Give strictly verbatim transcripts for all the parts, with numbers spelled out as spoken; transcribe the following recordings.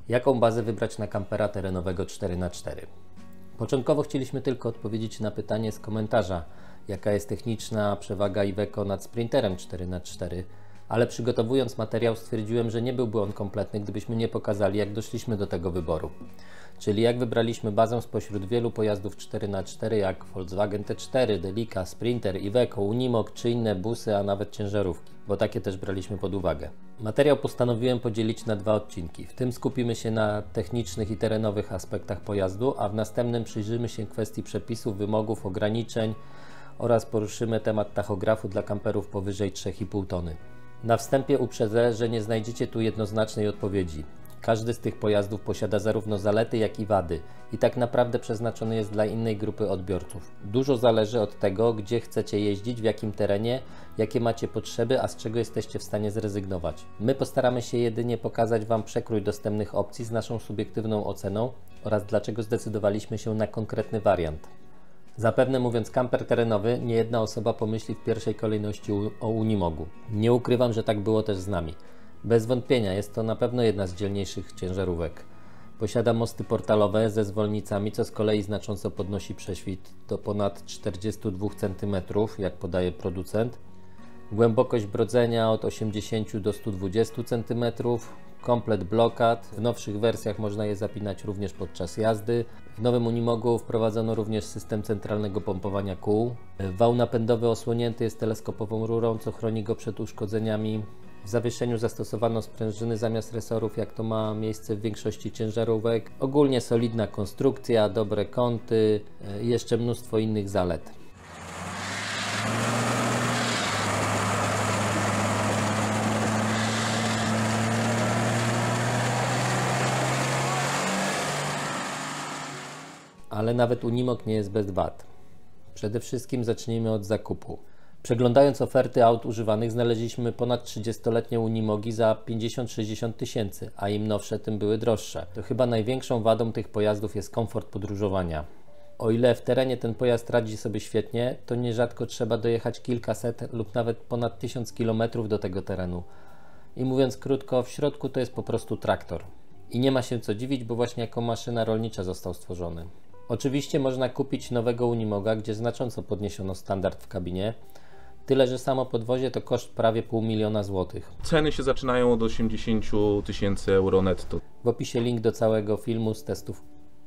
Jaką bazę wybrać na kampera terenowego cztery na cztery? Początkowo chcieliśmy tylko odpowiedzieć na pytanie z komentarza, jaka jest techniczna przewaga Iveco nad Sprinterem cztery na cztery, ale przygotowując materiał stwierdziłem, że nie byłby on kompletny, gdybyśmy nie pokazali, jak doszliśmy do tego wyboru. Czyli jak wybraliśmy bazę spośród wielu pojazdów cztery na cztery jak Volkswagen T cztery, Delica, Sprinter, Iveco, Unimog czy inne busy, a nawet ciężarówki, bo takie też braliśmy pod uwagę. Materiał postanowiłem podzielić na dwa odcinki. W tym skupimy się na technicznych i terenowych aspektach pojazdu, a w następnym przyjrzymy się kwestii przepisów, wymogów, ograniczeń oraz poruszymy temat tachografu dla kamperów powyżej trzy i pół tony. Na wstępie uprzedzę, że nie znajdziecie tu jednoznacznej odpowiedzi. Każdy z tych pojazdów posiada zarówno zalety, jak i wady i tak naprawdę przeznaczony jest dla innej grupy odbiorców. Dużo zależy od tego, gdzie chcecie jeździć, w jakim terenie, jakie macie potrzeby, a z czego jesteście w stanie zrezygnować. My postaramy się jedynie pokazać Wam przekrój dostępnych opcji z naszą subiektywną oceną oraz dlaczego zdecydowaliśmy się na konkretny wariant. Zapewne mówiąc kamper terenowy, nie jedna osoba pomyśli w pierwszej kolejności o Unimogu. Nie ukrywam, że tak było też z nami. Bez wątpienia jest to na pewno jedna z dzielniejszych ciężarówek. Posiada mosty portalowe ze zwolnicami, co z kolei znacząco podnosi prześwit do ponad czterdziestu dwóch centymetrów, jak podaje producent. Głębokość brodzenia od osiemdziesięciu do stu dwudziestu centymetrów. Komplet blokad. W nowszych wersjach można je zapinać również podczas jazdy. W nowym Unimogu wprowadzono również system centralnego pompowania kół. Wał napędowy osłonięty jest teleskopową rurą, co chroni go przed uszkodzeniami. W zawieszeniu zastosowano sprężyny zamiast resorów, jak to ma miejsce w większości ciężarówek. Ogólnie solidna konstrukcja, dobre kąty i jeszcze mnóstwo innych zalet. Ale nawet Unimog nie jest bez wad. Przede wszystkim zacznijmy od zakupu. Przeglądając oferty aut używanych znaleźliśmy ponad trzydziestoletnie Unimogi za pięćdziesiąt sześćdziesiąt tysięcy, a im nowsze, tym były droższe. To chyba największą wadą tych pojazdów jest komfort podróżowania. O ile w terenie ten pojazd radzi sobie świetnie, to nierzadko trzeba dojechać kilkaset lub nawet ponad tysiąc kilometrów do tego terenu. I mówiąc krótko, w środku to jest po prostu traktor. I nie ma się co dziwić, bo właśnie jako maszyna rolnicza został stworzony. Oczywiście można kupić nowego Unimoga, gdzie znacząco podniesiono standard w kabinie. Tyle, że samo podwozie to koszt prawie pół miliona złotych. Ceny się zaczynają od osiemdziesięciu tysięcy euro netto. W opisie link do całego filmu z testów.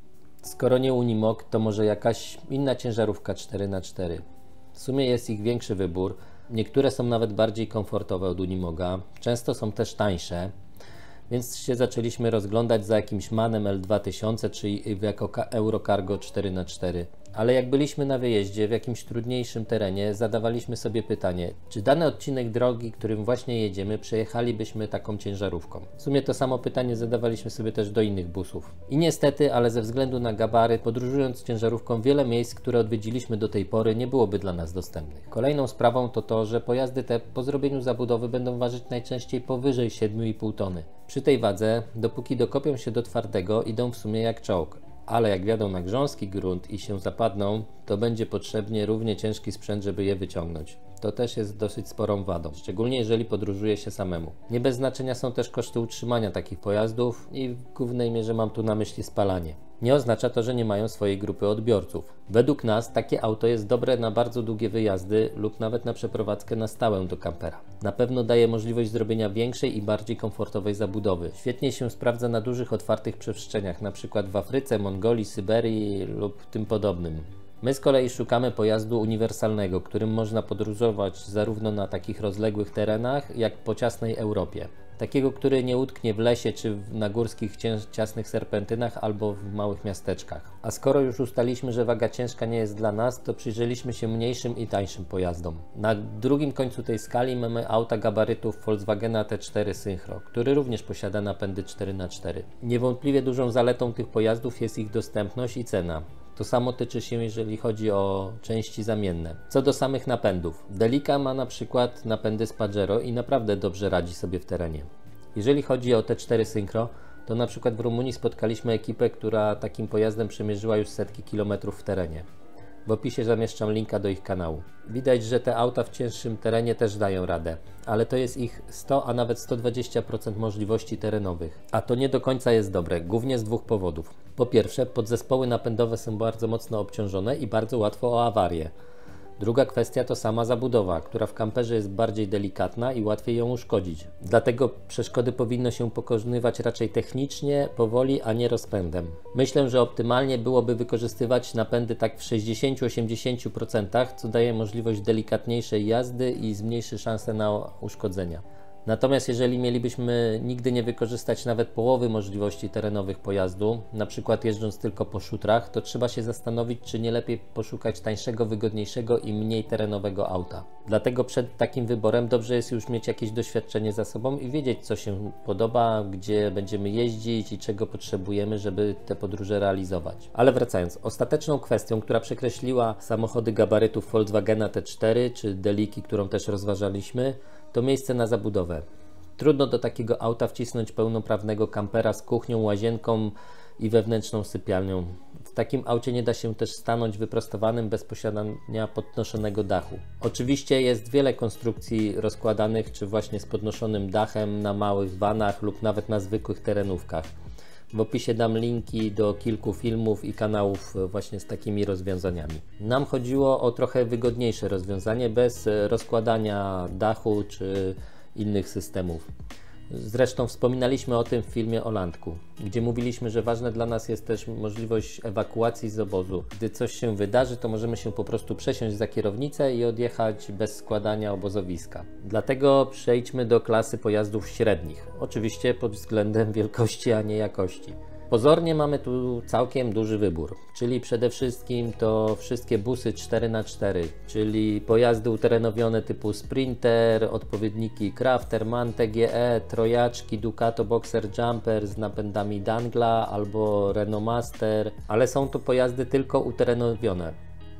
Skoro nie Unimog, to może jakaś inna ciężarówka cztery na cztery. W sumie jest ich większy wybór. Niektóre są nawet bardziej komfortowe od Unimoga. Często są też tańsze. Więc się zaczęliśmy rozglądać za jakimś MANem L dwa tysiące czy jako Eurocargo cztery na cztery. Ale jak byliśmy na wyjeździe w jakimś trudniejszym terenie, zadawaliśmy sobie pytanie, czy dany odcinek drogi, którym właśnie jedziemy, przejechalibyśmy taką ciężarówką. W sumie to samo pytanie zadawaliśmy sobie też do innych busów. I niestety, ale ze względu na gabary, podróżując ciężarówką, wiele miejsc, które odwiedziliśmy do tej pory, nie byłoby dla nas dostępnych. Kolejną sprawą to to, że pojazdy te po zrobieniu zabudowy będą ważyć najczęściej powyżej siedmiu i pół tony. Przy tej wadze, dopóki dokopią się do twardego, idą w sumie jak czołg. Ale jak wjadą na grząski grunt i się zapadną, to będzie potrzebnie równie ciężki sprzęt, żeby je wyciągnąć. To też jest dosyć sporą wadą, szczególnie jeżeli podróżuje się samemu. Nie bez znaczenia są też koszty utrzymania takich pojazdów i w głównej mierze mam tu na myśli spalanie. Nie oznacza to, że nie mają swojej grupy odbiorców. Według nas takie auto jest dobre na bardzo długie wyjazdy lub nawet na przeprowadzkę na stałe do kampera. Na pewno daje możliwość zrobienia większej i bardziej komfortowej zabudowy. Świetnie się sprawdza na dużych otwartych przestrzeniach, np. w Afryce, Mongolii, Syberii lub tym podobnym. My z kolei szukamy pojazdu uniwersalnego, którym można podróżować zarówno na takich rozległych terenach, jak po ciasnej Europie. Takiego, który nie utknie w lesie czy na górskich ciasnych serpentynach albo w małych miasteczkach. A skoro już ustaliśmy, że waga ciężka nie jest dla nas, to przyjrzeliśmy się mniejszym i tańszym pojazdom. Na drugim końcu tej skali mamy auta gabarytów Volkswagena T cztery Synchro, który również posiada napędy cztery na cztery. Niewątpliwie dużą zaletą tych pojazdów jest ich dostępność i cena. To samo tyczy się, jeżeli chodzi o części zamienne. Co do samych napędów. Delica ma na przykład napędy z Pajero i naprawdę dobrze radzi sobie w terenie. Jeżeli chodzi o T cztery Synchro, to na przykład w Rumunii spotkaliśmy ekipę, która takim pojazdem przemierzyła już setki kilometrów w terenie. W opisie zamieszczam linka do ich kanału. Widać, że te auta w cięższym terenie też dają radę, ale to jest ich sto, a nawet sto dwadzieścia procent możliwości terenowych. A to nie do końca jest dobre, głównie z dwóch powodów. Po pierwsze, podzespoły napędowe są bardzo mocno obciążone i bardzo łatwo o awarię. Druga kwestia to sama zabudowa, która w kamperze jest bardziej delikatna i łatwiej ją uszkodzić. Dlatego przeszkody powinno się pokonywać raczej technicznie, powoli, a nie rozpędem. Myślę, że optymalnie byłoby wykorzystywać napędy tak w sześćdziesiąt do osiemdziesięciu procent, co daje możliwość delikatniejszej jazdy i zmniejszy szanse na uszkodzenia. Natomiast jeżeli mielibyśmy nigdy nie wykorzystać nawet połowy możliwości terenowych pojazdu, na przykład jeżdżąc tylko po szutrach, to trzeba się zastanowić, czy nie lepiej poszukać tańszego, wygodniejszego i mniej terenowego auta. Dlatego przed takim wyborem dobrze jest już mieć jakieś doświadczenie za sobą i wiedzieć, co się podoba, gdzie będziemy jeździć i czego potrzebujemy, żeby te podróże realizować. Ale wracając, ostateczną kwestią, która przekreśliła samochody gabarytów Volkswagena T cztery czy Deliki, którą też rozważaliśmy, to miejsce na zabudowę. Trudno do takiego auta wcisnąć pełnoprawnego kampera z kuchnią, łazienką i wewnętrzną sypialnią. W takim aucie nie da się też stanąć wyprostowanym bez posiadania podnoszonego dachu. Oczywiście jest wiele konstrukcji rozkładanych czy właśnie z podnoszonym dachem na małych vanach lub nawet na zwykłych terenówkach. W opisie dam linki do kilku filmów i kanałów właśnie z takimi rozwiązaniami. Nam chodziło o trochę wygodniejsze rozwiązanie bez rozkładania dachu czy innych systemów. Zresztą wspominaliśmy o tym w filmie o Landku, gdzie mówiliśmy, że ważne dla nas jest też możliwość ewakuacji z obozu. Gdy coś się wydarzy, to możemy się po prostu przesiąść za kierownicę i odjechać bez składania obozowiska. Dlatego przejdźmy do klasy pojazdów średnich. Oczywiście pod względem wielkości, a nie jakości. Pozornie mamy tu całkiem duży wybór, czyli przede wszystkim to wszystkie busy cztery na cztery, czyli pojazdy uterenowione typu Sprinter, odpowiedniki Crafter, MAN T G E, trojaczki Ducato Boxer Jumper z napędami Dangla albo Renault Master, ale są to pojazdy tylko uterenowione.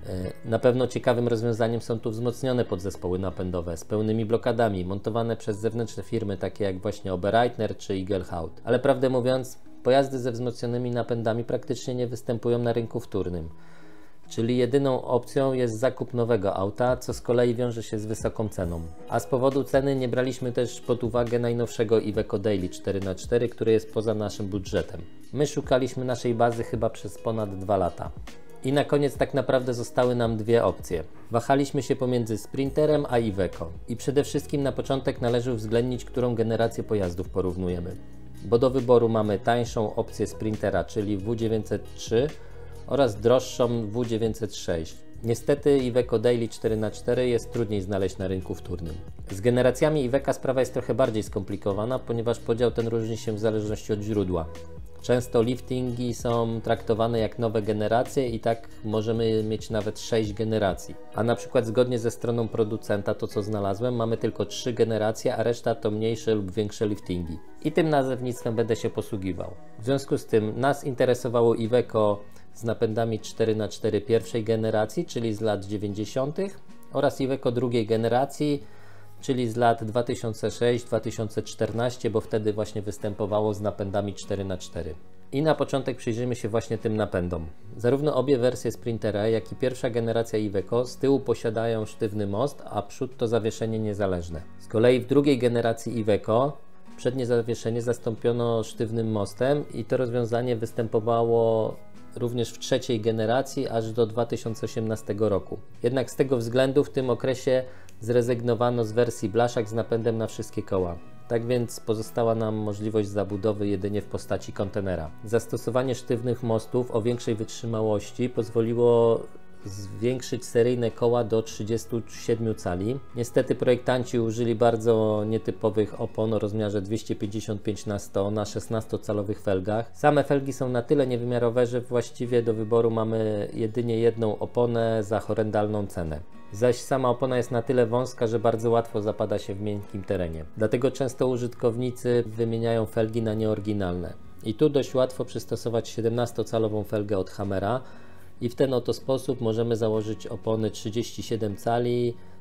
Na pewno ciekawym rozwiązaniem są tu wzmocnione podzespoły napędowe z pełnymi blokadami, montowane przez zewnętrzne firmy takie jak właśnie Oberreitner czy Igelhaut. Ale prawdę mówiąc, pojazdy ze wzmocnionymi napędami praktycznie nie występują na rynku wtórnym. Czyli jedyną opcją jest zakup nowego auta, co z kolei wiąże się z wysoką ceną. A z powodu ceny nie braliśmy też pod uwagę najnowszego Iveco Daily cztery na cztery, który jest poza naszym budżetem. My szukaliśmy naszej bazy chyba przez ponad dwa lata. I na koniec tak naprawdę zostały nam dwie opcje. Wahaliśmy się pomiędzy Sprinterem a Iveco. I przede wszystkim na początek należy uwzględnić, którą generację pojazdów porównujemy. Bo do wyboru mamy tańszą opcję Sprintera, czyli W dziewięćset trzy oraz droższą W dziewięćset sześć. Niestety Iveco Daily cztery na cztery jest trudniej znaleźć na rynku wtórnym. Z generacjami Iveca sprawa jest trochę bardziej skomplikowana, ponieważ podział ten różni się w zależności od źródła. Często liftingi są traktowane jak nowe generacje i tak możemy mieć nawet sześć generacji. A na przykład zgodnie ze stroną producenta, to co znalazłem, mamy tylko trzy generacje, a reszta to mniejsze lub większe liftingi. I tym nazewnictwem będę się posługiwał. W związku z tym nas interesowało Iveco z napędami cztery na cztery pierwszej generacji, czyli z lat dziewięćdziesiątych oraz Iveco drugiej generacji, czyli z lat dwa tysiące szósty do dwa tysiące czternastego, bo wtedy właśnie występowało z napędami cztery na cztery. I na początek przyjrzyjmy się właśnie tym napędom. Zarówno obie wersje Sprintera, jak i pierwsza generacja Iveco z tyłu posiadają sztywny most, a przód to zawieszenie niezależne. Z kolei w drugiej generacji Iveco przednie zawieszenie zastąpiono sztywnym mostem i to rozwiązanie występowało również w trzeciej generacji aż do dwa tysiące osiemnastego roku. Jednak z tego względu w tym okresie zrezygnowano z wersji blaszak z napędem na wszystkie koła. Tak więc pozostała nam możliwość zabudowy jedynie w postaci kontenera. Zastosowanie sztywnych mostów o większej wytrzymałości pozwoliło zwiększyć seryjne koła do trzydziestu siedmiu cali. Niestety projektanci użyli bardzo nietypowych opon o rozmiarze dwieście pięćdziesiąt pięć na sto na szesnastocalowych felgach. Same felgi są na tyle niewymiarowe, że właściwie do wyboru mamy jedynie jedną oponę za horrendalną cenę. Zaś sama opona jest na tyle wąska, że bardzo łatwo zapada się w miękkim terenie. Dlatego często użytkownicy wymieniają felgi na nieoryginalne. I tu dość łatwo przystosować siedemnastocalową felgę od Hammera i w ten oto sposób możemy założyć opony trzydzieści siedem cali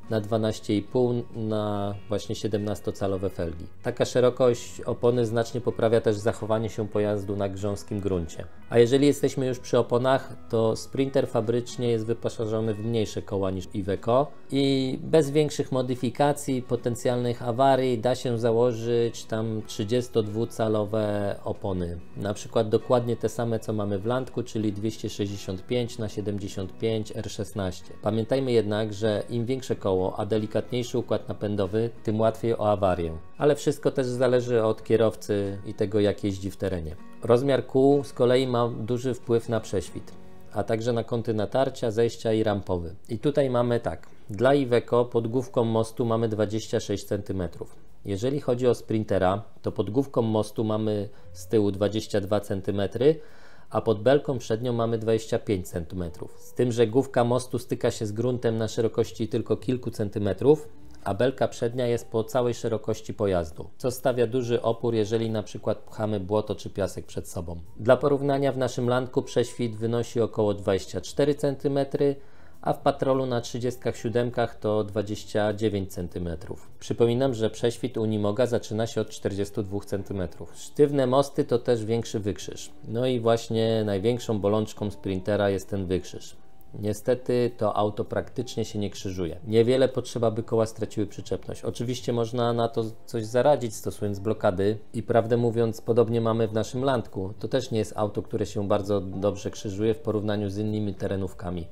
na dwanaście i pół na właśnie siedemnastocalowe felgi. Taka szerokość opony znacznie poprawia też zachowanie się pojazdu na grząskim gruncie. A jeżeli jesteśmy już przy oponach, to Sprinter fabrycznie jest wyposażony w mniejsze koła niż Iveco i bez większych modyfikacji, potencjalnych awarii da się założyć tam trzydziestodwucalowe opony. Na przykład dokładnie te same co mamy w Landku, czyli dwieście sześćdziesiąt pięć na siedemdziesiąt pięć R szesnaście. Pamiętajmy jednak, że im większe koło, a delikatniejszy układ napędowy, tym łatwiej o awarię. Ale wszystko też zależy od kierowcy i tego, jak jeździ w terenie. Rozmiar kół z kolei ma duży wpływ na prześwit, a także na kąty natarcia, zejścia i rampowy. I tutaj mamy tak, dla Iveco pod główką mostu mamy dwadzieścia sześć centymetrów. Jeżeli chodzi o Sprintera, to pod główką mostu mamy z tyłu dwadzieścia dwa centymetry, a pod belką przednią mamy dwadzieścia pięć centymetrów. Z tym, że główka mostu styka się z gruntem na szerokości tylko kilku centymetrów, a belka przednia jest po całej szerokości pojazdu, co stawia duży opór, jeżeli na przykład pchamy błoto czy piasek przed sobą. Dla porównania w naszym Landku prześwit wynosi około dwadzieścia cztery centymetry, a w Patrolu na trzydzieści siedem to dwadzieścia dziewięć centymetrów. Przypominam, że prześwit Unimoga zaczyna się od czterdziestu dwóch centymetrów. Sztywne mosty to też większy wykrzyż. No i właśnie największą bolączką Sprintera jest ten wykrzyż. Niestety to auto praktycznie się nie krzyżuje. Niewiele potrzeba, by koła straciły przyczepność. Oczywiście można na to coś zaradzić, stosując blokady i prawdę mówiąc podobnie mamy w naszym Landku. To też nie jest auto, które się bardzo dobrze krzyżuje w porównaniu z innymi terenówkami.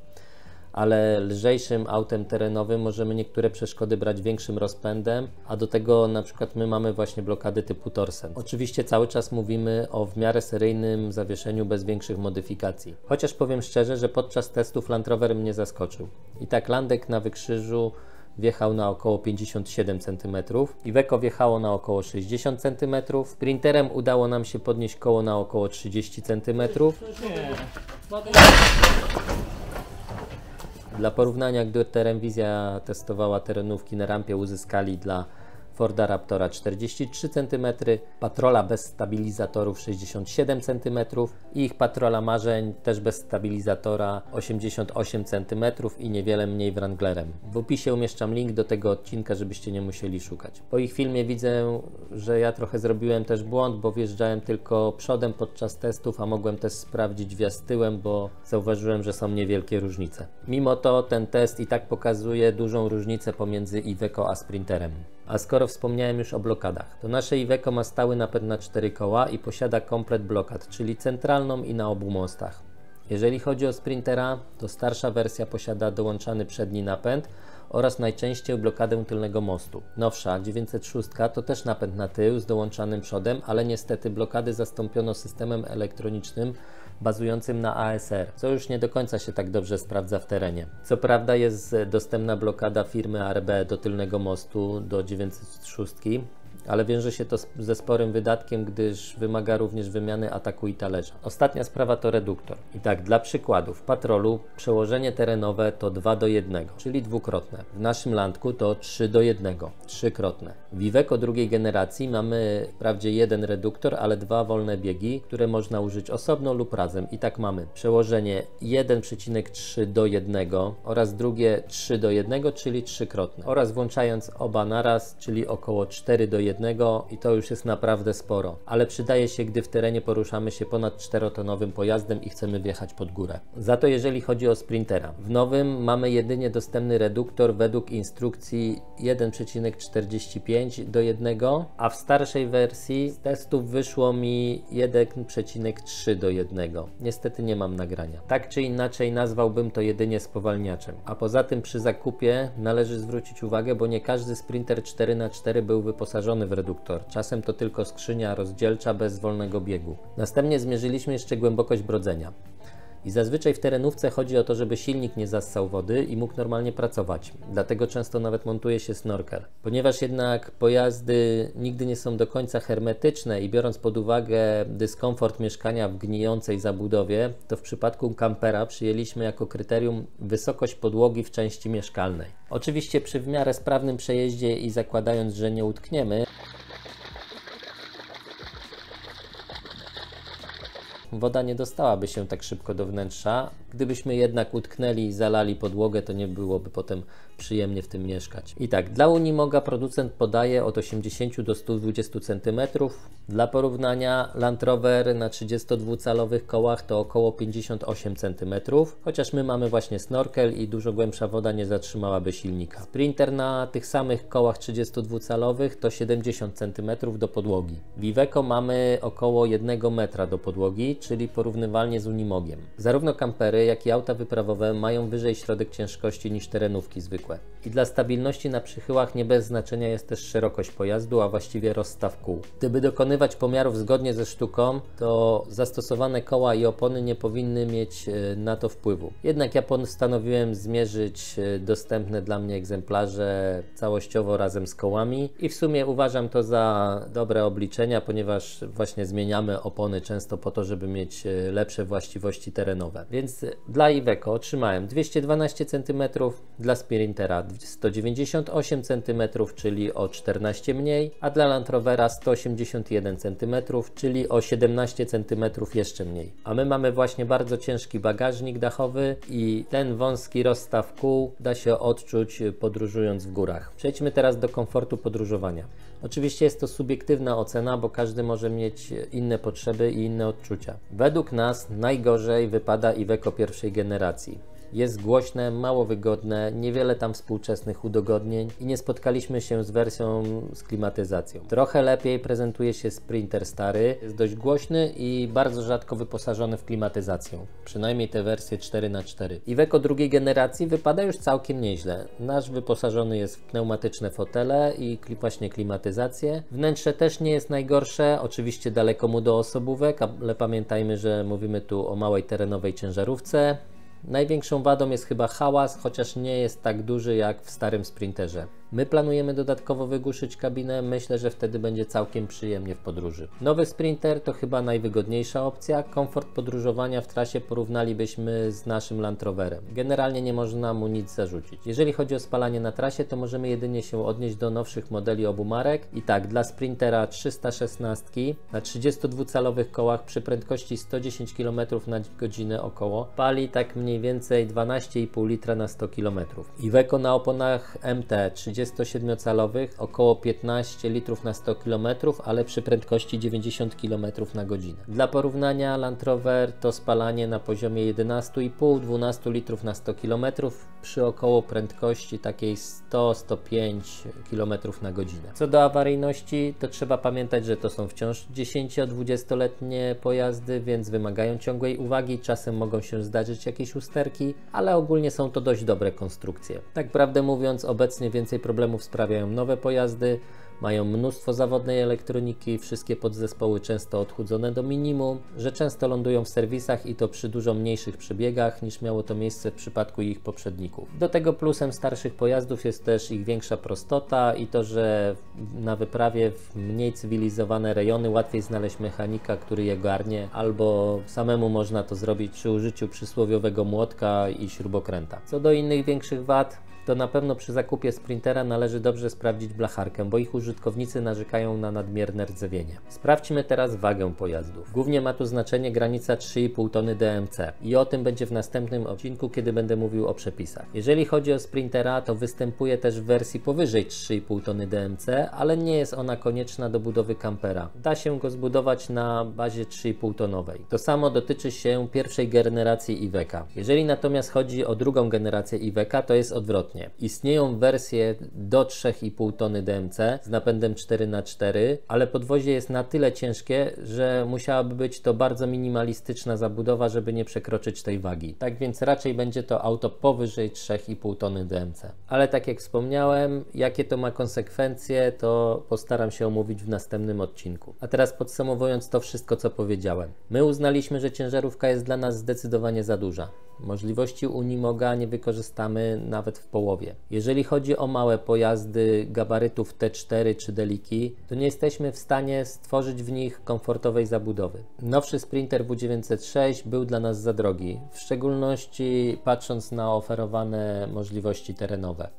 Ale lżejszym autem terenowym możemy niektóre przeszkody brać większym rozpędem, a do tego na przykład my mamy właśnie blokady typu Torsen. Oczywiście cały czas mówimy o w miarę seryjnym zawieszeniu bez większych modyfikacji. Chociaż powiem szczerze, że podczas testów Land Rover mnie zaskoczył. I tak Landek na wykrzyżu wjechał na około pięćdziesiąt siedem centymetrów, Iveco wjechało na około sześćdziesiąt centymetrów, Sprinterem udało nam się podnieść koło na około trzydzieści centymetrów. Dla porównania, gdy Terenwizja testowała terenówki na rampie, uzyskali dla Forda Raptora czterdzieści trzy centymetry, Patrola bez stabilizatorów sześćdziesiąt siedem centymetrów i ich Patrola Marzeń też bez stabilizatora osiemdziesiąt osiem centymetrów i niewiele mniej Wranglerem. W opisie umieszczam link do tego odcinka, żebyście nie musieli szukać. Po ich filmie widzę, że ja trochę zrobiłem też błąd, bo wjeżdżałem tylko przodem podczas testów, a mogłem też sprawdzić wjazd tyłem, bo zauważyłem, że są niewielkie różnice. Mimo to ten test i tak pokazuje dużą różnicę pomiędzy Iveco a Sprinterem. A skoro wspomniałem już o blokadach, to nasze Iveco ma stały napęd na cztery koła i posiada komplet blokad, czyli centralną i na obu mostach. Jeżeli chodzi o Sprintera, to starsza wersja posiada dołączany przedni napęd oraz najczęściej blokadę tylnego mostu. Nowsza dziewięćset sześć to też napęd na tył z dołączanym przodem, ale niestety blokady zastąpiono systemem elektronicznym bazującym na A S R, co już nie do końca się tak dobrze sprawdza w terenie. Co prawda jest dostępna blokada firmy A R B do tylnego mostu do dziewięćset sześć, ale wiąże się to ze sporym wydatkiem, gdyż wymaga również wymiany ataku i talerza. Ostatnia sprawa to reduktor. I tak, dla przykładu, w Patrolu przełożenie terenowe to dwa do jednego, czyli dwukrotne. W naszym Landku to trzy do jednego, trzykrotne. W Iveco drugiej generacji mamy wprawdzie jeden reduktor, ale dwa wolne biegi, które można użyć osobno lub razem. I tak mamy przełożenie jeden przecinek trzy do jednego oraz drugie trzy do jednego, czyli trzykrotne. Oraz włączając oba naraz, czyli około cztery do jednego, i to już jest naprawdę sporo, ale przydaje się, gdy w terenie poruszamy się ponad czterotonowym pojazdem i chcemy wjechać pod górę. Za to jeżeli chodzi o Sprintera, w nowym mamy jedynie dostępny reduktor według instrukcji jeden przecinek czterdzieści pięć do jednego, a w starszej wersji z testów wyszło mi jeden przecinek trzy do jednego. Niestety nie mam nagrania. Tak czy inaczej nazwałbym to jedynie spowalniaczem. A poza tym przy zakupie należy zwrócić uwagę, bo nie każdy Sprinter cztery na cztery był wyposażony w reduktor. Czasem to tylko skrzynia rozdzielcza bez wolnego biegu. Następnie zmierzyliśmy jeszcze głębokość brodzenia. I zazwyczaj w terenówce chodzi o to, żeby silnik nie zassał wody i mógł normalnie pracować. Dlatego często nawet montuje się snorkel. Ponieważ jednak pojazdy nigdy nie są do końca hermetyczne i biorąc pod uwagę dyskomfort mieszkania w gnijącej zabudowie, to w przypadku kampera przyjęliśmy jako kryterium wysokość podłogi w części mieszkalnej. Oczywiście przy w miarę sprawnym przejeździe i zakładając, że nie utkniemy, woda nie dostałaby się tak szybko do wnętrza. Gdybyśmy jednak utknęli i zalali podłogę, to nie byłoby potem przyjemnie w tym mieszkać. I tak, dla Unimoga producent podaje od osiemdziesięciu do stu dwudziestu centymetrów. Dla porównania Land Rover na trzydziestodwucalowych kołach to około pięćdziesiąt osiem centymetrów, chociaż my mamy właśnie snorkel i dużo głębsza woda nie zatrzymałaby silnika. Sprinter na tych samych kołach trzydziestodwucalowych to siedemdziesiąt centymetrów do podłogi. W Iveco mamy około jednego metra do podłogi, czyli porównywalnie z Unimogiem. Zarówno kampery, jak i auta wyprawowe mają wyżej środek ciężkości niż terenówki zwykłe. I dla stabilności na przychyłach nie bez znaczenia jest też szerokość pojazdu, a właściwie rozstaw kół. Gdyby dokonywać pomiarów zgodnie ze sztuką, to zastosowane koła i opony nie powinny mieć na to wpływu. Jednak ja postanowiłem zmierzyć dostępne dla mnie egzemplarze całościowo razem z kołami i w sumie uważam to za dobre obliczenia, ponieważ właśnie zmieniamy opony często po to, żeby mieć lepsze właściwości terenowe. Więc dla Iveco otrzymałem dwieście dwanaście centymetrów, dla Sprintera sto dziewięćdziesiąt osiem centymetrów, czyli o czternaście mniej, a dla Land Rovera sto osiemdziesiąt jeden centymetrów, czyli o siedemnaście centymetrów jeszcze mniej. A my mamy właśnie bardzo ciężki bagażnik dachowy i ten wąski rozstaw kół da się odczuć podróżując w górach. Przejdźmy teraz do komfortu podróżowania. Oczywiście jest to subiektywna ocena, bo każdy może mieć inne potrzeby i inne odczucia. Według nas najgorzej wypada Iveco pierwszej generacji. Jest głośne, mało wygodne, niewiele tam współczesnych udogodnień i nie spotkaliśmy się z wersją z klimatyzacją. Trochę lepiej prezentuje się Sprinter stary, jest dość głośny i bardzo rzadko wyposażony w klimatyzację. Przynajmniej te wersje cztery na cztery. Iveco drugiej generacji wypada już całkiem nieźle. Nasz wyposażony jest w pneumatyczne fotele i właśnie klimatyzację. Wnętrze też nie jest najgorsze, oczywiście daleko mu do osobówek, ale pamiętajmy, że mówimy tu o małej terenowej ciężarówce. Największą wadą jest chyba hałas, chociaż nie jest tak duży jak w starym Sprinterze. My planujemy dodatkowo wygłuszyć kabinę, myślę, że wtedy będzie całkiem przyjemnie w podróży. Nowy Sprinter to chyba najwygodniejsza opcja. Komfort podróżowania w trasie porównalibyśmy z naszym Land Roverem. Generalnie nie można mu nic zarzucić. Jeżeli chodzi o spalanie na trasie, to możemy jedynie się odnieść do nowszych modeli obu marek. I tak, dla Sprintera trzysta szesnaście na trzydziestodwucalowych kołach przy prędkości sto dziesięć kilometrów na godzinę około pali tak mniej więcej dwanaście i pół litra na sto kilometrów. Iveco na oponach M T trzydziestosiedmiocalowych około piętnaście litrów na sto kilometrów, ale przy prędkości dziewięćdziesiąt kilometrów na godzinę. Dla porównania Land Rover to spalanie na poziomie jedenaście i pół do dwunastu litrów na sto kilometrów przy około prędkości takiej sto do stu pięciu kilometrów na godzinę. Co do awaryjności, to trzeba pamiętać, że to są wciąż dziesięcio-dwudziestoletnie pojazdy, więc wymagają ciągłej uwagi, czasem mogą się zdarzyć jakieś usterki, ale ogólnie są to dość dobre konstrukcje. Tak prawdę mówiąc, obecnie więcej problemów sprawiają nowe pojazdy, mają mnóstwo zawodnej elektroniki, wszystkie podzespoły często odchudzone do minimum, że często lądują w serwisach i to przy dużo mniejszych przebiegach niż miało to miejsce w przypadku ich poprzedników. Do tego plusem starszych pojazdów jest też ich większa prostota i to, że na wyprawie w mniej cywilizowane rejony łatwiej znaleźć mechanika, który je garnie, albo samemu można to zrobić przy użyciu przysłowiowego młotka i śrubokręta. Co do innych większych wad, to na pewno przy zakupie Sprintera należy dobrze sprawdzić blacharkę, bo ich użytkownicy narzekają na nadmierne rdzewienie. Sprawdźmy teraz wagę pojazdów. Głównie ma tu znaczenie granica trzy i pół tony D M C i o tym będzie w następnym odcinku, kiedy będę mówił o przepisach. Jeżeli chodzi o Sprintera, to występuje też w wersji powyżej trzy i pół tony D M C, ale nie jest ona konieczna do budowy kampera. Da się go zbudować na bazie trzy i pół tonowej. To samo dotyczy się pierwszej generacji Iveca. Jeżeli natomiast chodzi o drugą generację Iveca, to jest odwrotnie. Istnieją wersje do trzy i pół tony D M C z napędem cztery na cztery, ale podwozie jest na tyle ciężkie, że musiałaby być to bardzo minimalistyczna zabudowa, żeby nie przekroczyć tej wagi. Tak więc raczej będzie to auto powyżej trzy i pół tony D M C. Ale tak jak wspomniałem, jakie to ma konsekwencje, to postaram się omówić w następnym odcinku. A teraz podsumowując to wszystko, co powiedziałem. My uznaliśmy, że ciężarówka jest dla nas zdecydowanie za duża. Możliwości Unimoga nie wykorzystamy nawet w połowie. Jeżeli chodzi o małe pojazdy gabarytów T cztery czy Deliki, to nie jesteśmy w stanie stworzyć w nich komfortowej zabudowy. Nowszy Sprinter W dziewięćset sześć był dla nas za drogi, w szczególności patrząc na oferowane możliwości terenowe.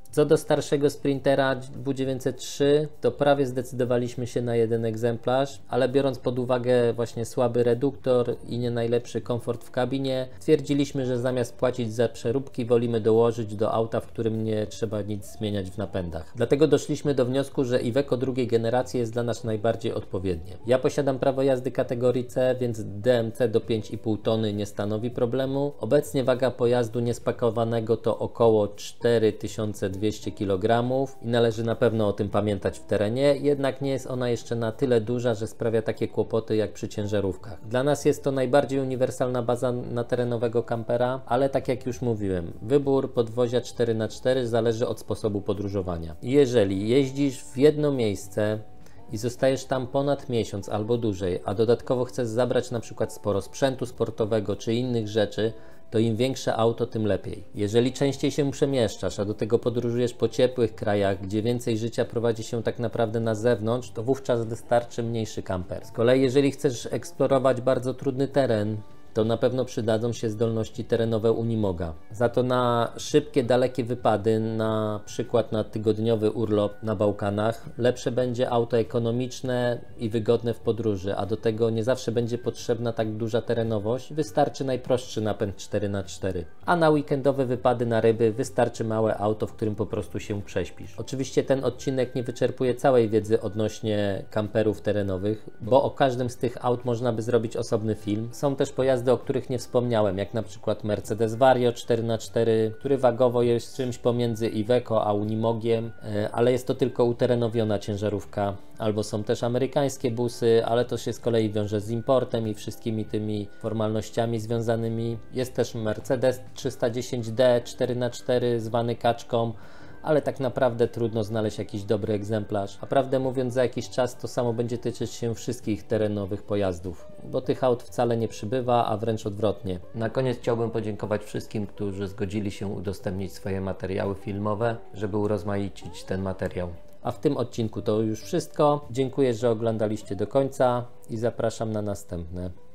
Co do starszego Sprintera W dziewięćset trzy, to prawie zdecydowaliśmy się na jeden egzemplarz, ale biorąc pod uwagę właśnie słaby reduktor i nie najlepszy komfort w kabinie, stwierdziliśmy, że zamiast płacić za przeróbki, wolimy dołożyć do auta, w którym nie trzeba nic zmieniać w napędach. Dlatego doszliśmy do wniosku, że Iveco drugiej generacji jest dla nas najbardziej odpowiednie. Ja posiadam prawo jazdy kategorii C, więc D M C do pięć i pół tony nie stanowi problemu. Obecnie waga pojazdu niespakowanego to około cztery tysiące dwieście kilogramów i należy na pewno o tym pamiętać w terenie, jednak nie jest ona jeszcze na tyle duża, że sprawia takie kłopoty jak przy ciężarówkach. Dla nas jest to najbardziej uniwersalna baza na terenowego kampera, ale tak jak już mówiłem, wybór podwozia cztery na cztery zależy od sposobu podróżowania. Jeżeli jeździsz w jedno miejsce i zostajesz tam ponad miesiąc albo dłużej, a dodatkowo chcesz zabrać na przykład sporo sprzętu sportowego czy innych rzeczy, to im większe auto, tym lepiej. Jeżeli częściej się przemieszczasz, a do tego podróżujesz po ciepłych krajach, gdzie więcej życia prowadzi się tak naprawdę na zewnątrz, to wówczas wystarczy mniejszy kamper. Z kolei jeżeli chcesz eksplorować bardzo trudny teren, to na pewno przydadzą się zdolności terenowe Unimoga. Za to na szybkie, dalekie wypady, na przykład na tygodniowy urlop na Bałkanach, lepsze będzie auto ekonomiczne i wygodne w podróży, a do tego nie zawsze będzie potrzebna tak duża terenowość, wystarczy najprostszy napęd cztery na cztery. A na weekendowe wypady na ryby wystarczy małe auto, w którym po prostu się prześpisz. Oczywiście ten odcinek nie wyczerpuje całej wiedzy odnośnie kamperów terenowych, bo o każdym z tych aut można by zrobić osobny film. Są też pojazdy, o których nie wspomniałem, jak na przykład Mercedes Vario cztery na cztery, który wagowo jest czymś pomiędzy Iveco a Unimogiem, ale jest to tylko uterenowiona ciężarówka. Albo są też amerykańskie busy, ale to się z kolei wiąże z importem i wszystkimi tymi formalnościami związanymi. Jest też Mercedes trzysta dziesięć D cztery na cztery zwany kaczką, ale tak naprawdę trudno znaleźć jakiś dobry egzemplarz. A prawdę mówiąc, za jakiś czas to samo będzie tyczyć się wszystkich terenowych pojazdów, bo tych aut wcale nie przybywa, a wręcz odwrotnie. Na koniec chciałbym podziękować wszystkim, którzy zgodzili się udostępnić swoje materiały filmowe, żeby urozmaicić ten materiał. A w tym odcinku to już wszystko. Dziękuję, że oglądaliście do końca i zapraszam na następne.